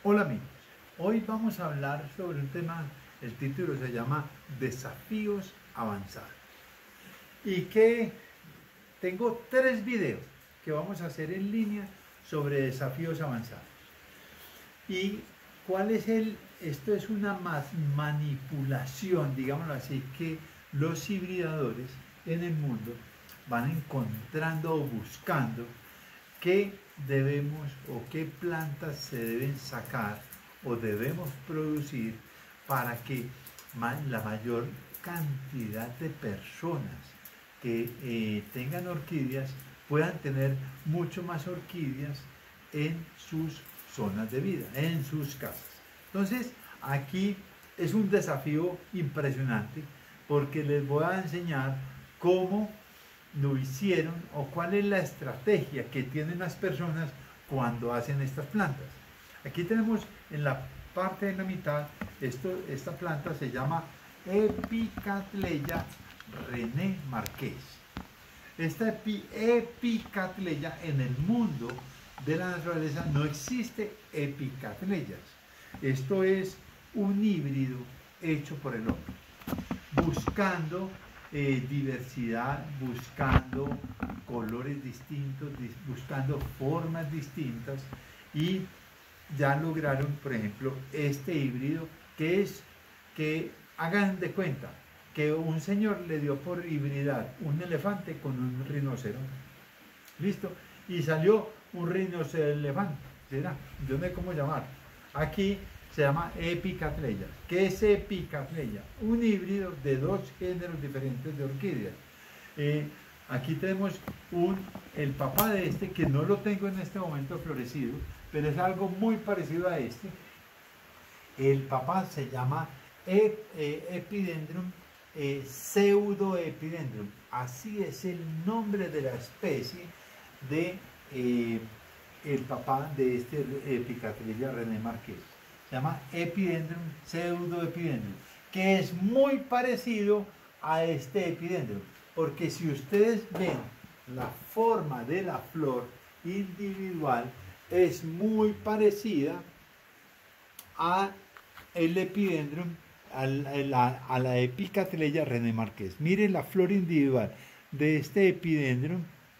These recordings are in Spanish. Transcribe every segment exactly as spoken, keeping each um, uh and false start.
Hola amigos, hoy vamos a hablar sobre un tema, el título se llama Desafíos Avanzados. Y que tengo tres videos que vamos a hacer en línea sobre desafíos avanzados. ¿Y cuál es el? Esto es una más manipulación, digámoslo así, que los hibridadores en el mundo van encontrando o buscando qué debemos o qué plantas se deben sacar o debemos producir para que la mayor cantidad de personas que eh, tengan orquídeas puedan tener mucho más orquídeas en sus zonas de vida, en sus casas. Entonces, aquí es un desafío impresionante porque les voy a enseñar cómo lo hicieron o cuál es la estrategia que tienen las personas cuando hacen estas plantas. Aquí tenemos en la parte de la mitad, esto, esta planta se llama Epicatleya René Marqués. Esta epi, Epicatleya en el mundo de la naturaleza no existe epicatleyas. Esto es un híbrido hecho por el hombre, buscando eh, diversidad, buscando colores distintos, buscando formas distintas, y ya lograron, por ejemplo, este híbrido que es que hagan de cuenta que un señor le dio por hibridar un elefante con un rinoceronte. ¿Listo? Y salió un rinoceronte elefante. ¿Será? Yo no sé cómo llamar. Aquí se llama Epicatleya. ¿Qué es Epicatleya? Un híbrido de dos géneros diferentes de orquídeas. Eh, aquí tenemos un, el papá de este, que no lo tengo en este momento florecido, pero es algo muy parecido a este. El papá se llama Ep, eh, Epidendrum eh, pseudoepidendrum. Así es el nombre de la especie de eh, el papá de este Epicatleya René Marqués. Se llama Epidendrum pseudoepidendrum, que es muy parecido a este epidendrum, porque si ustedes ven la forma de la flor individual es muy parecida a el epidendrum, a la, a la Epicatleya René Marqués. Miren la flor individual de este epidendrum,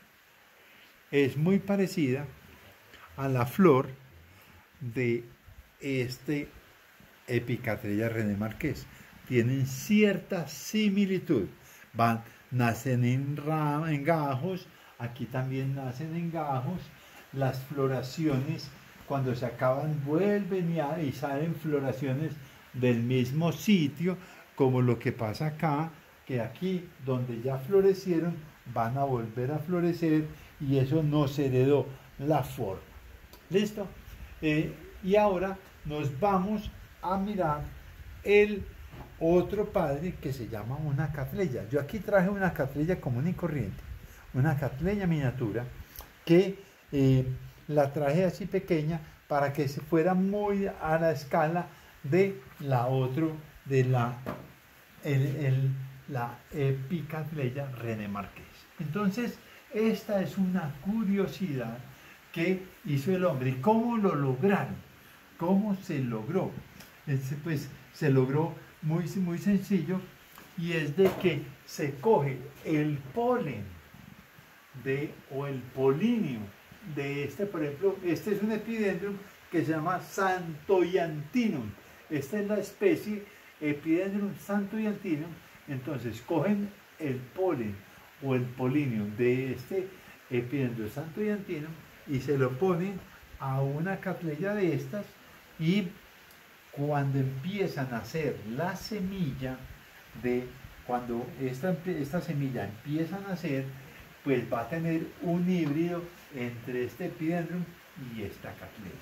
es muy parecida a la flor de este Epicatleya René Marqués. Tienen cierta similitud. Van, nacen en, ram, en gajos, aquí también nacen en gajos. Las floraciones, cuando se acaban, vuelven y, a, y salen floraciones del mismo sitio, como lo que pasa acá, que aquí donde ya florecieron van a volver a florecer, y eso no se heredó la forma. ¿Listo? Eh, y ahora nos vamos a mirar el otro padre, que se llama una catleya. Yo aquí traje una catleya común y corriente, una catleya miniatura, que eh, la traje así pequeña para que se fuera muy a la escala de la otra, de la, el, el, la Epicatleya René Marqués. Entonces, esta es una curiosidad que hizo el hombre. ¿Y cómo lo lograron? ¿Cómo se logró? Este, pues se logró muy, muy sencillo, y es de que se coge el polen de, o el polinio de este, por ejemplo, este es un epidendrum que se llama Santoyantinum. Esta es la especie Epidendrum Santoyantinum. Entonces cogen el polen o el polinio de este Epidendrum Santoyantinum y se lo ponen a una catleya de estas, y cuando empiezan a hacer la semilla, de cuando esta, esta semilla empieza a nacer, pues va a tener un híbrido entre este epidendrum y esta catleya.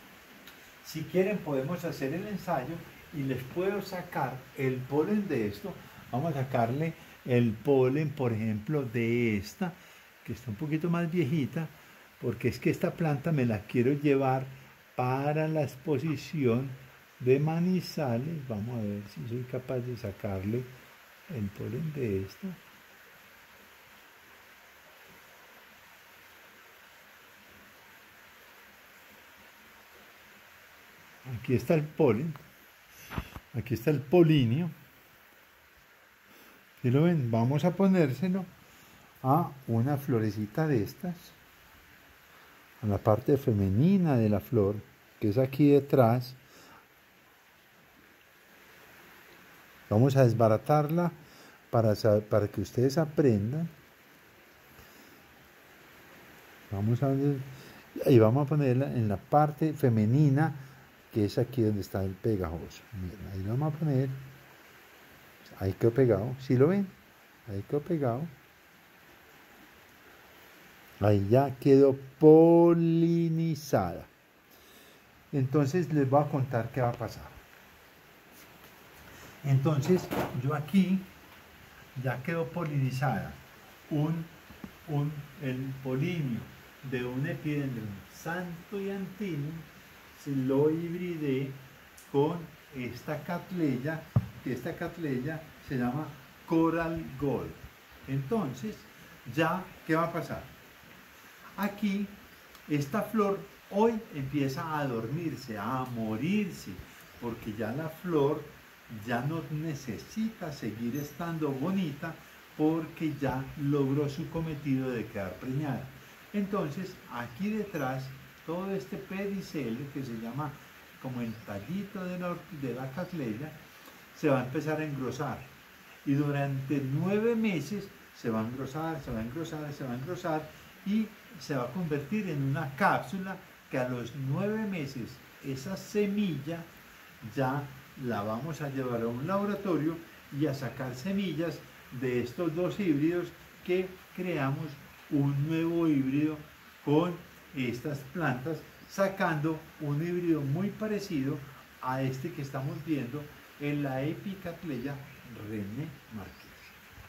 Si quieren podemos hacer el ensayo y les puedo sacar el polen de esto. Vamos a sacarle el polen, por ejemplo, de esta, que está un poquito más viejita, porque es que esta planta me la quiero llevar para la exposición de Manizales. Vamos a ver si soy capaz de sacarle el polen de esta. Aquí está el polen, aquí está el polinio. ¿Sí lo ven? Vamos a ponérselo a una florecita de estas, a la parte femenina de la flor, que es aquí detrás. Vamos a desbaratarla para, para que ustedes aprendan. Vamos a ver, y vamos a ponerla en la parte femenina, que es aquí donde está el pegajoso. Miren, ahí lo vamos a poner. Ahí quedó pegado. ¿Sí lo ven? Ahí quedó pegado. Ahí ya quedó polinizada. Entonces les voy a contar qué va a pasar. Entonces yo aquí ya quedó polinizada un, un, el polinio de un epidendrum santo y antino, se lo hibridé con esta catleya, que esta catleya se llama Coral Gold. Entonces, ya, ¿qué va a pasar? Aquí, esta flor hoy empieza a dormirse, a morirse, porque ya la flor ya no necesita seguir estando bonita, porque ya logró su cometido de quedar preñada. Entonces, aquí detrás, todo este pedicelo, que se llama como el tallito de la, de la catleya, se va a empezar a engrosar. Y durante nueve meses se va a engrosar, se va a engrosar, se va a engrosar, y se va a convertir en una cápsula que a los nueve meses, esa semilla ya la vamos a llevar a un laboratorio y a sacar semillas de estos dos híbridos, que creamos un nuevo híbrido con estas plantas, sacando un híbrido muy parecido a este que estamos viendo en la Epicatleya René Márquez.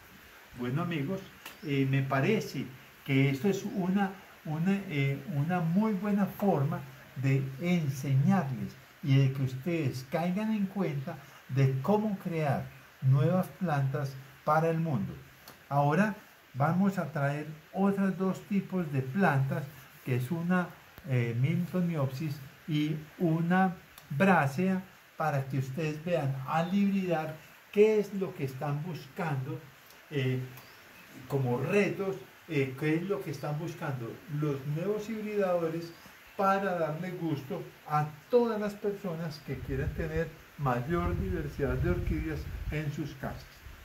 Bueno amigos, eh, me parece que esto es una, una, eh, una muy buena forma de enseñarles y de que ustedes caigan en cuenta de cómo crear nuevas plantas para el mundo. Ahora vamos a traer otros dos tipos de plantas, que es una eh, Miltoniopsis y una Bracea, para que ustedes vean al hibridar qué es lo que están buscando eh, como retos, eh, qué es lo que están buscando los nuevos hibridadores para darle gusto a todas las personas que quieran tener mayor diversidad de orquídeas en sus casas.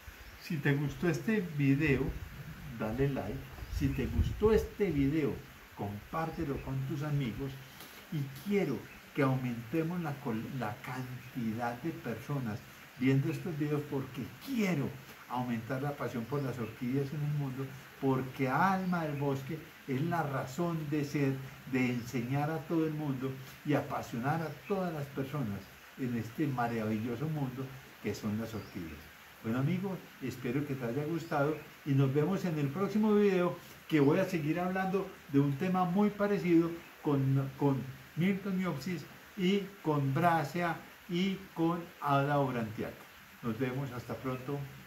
Si te gustó este video, dale like. Si te gustó este video, compártelo con tus amigos. Y quiero que aumentemos la, la cantidad de personas viendo estos videos, porque quiero aumentar la pasión por las orquídeas en el mundo, porque Alma del Bosque es la razón de ser, de enseñar a todo el mundo y apasionar a todas las personas en este maravilloso mundo que son las orquídeas. Bueno amigos, espero que te haya gustado y nos vemos en el próximo video, que voy a seguir hablando de un tema muy parecido con, con Miltoniopsis y con Bracea y con Ada aurantiaca. Nos vemos, hasta pronto.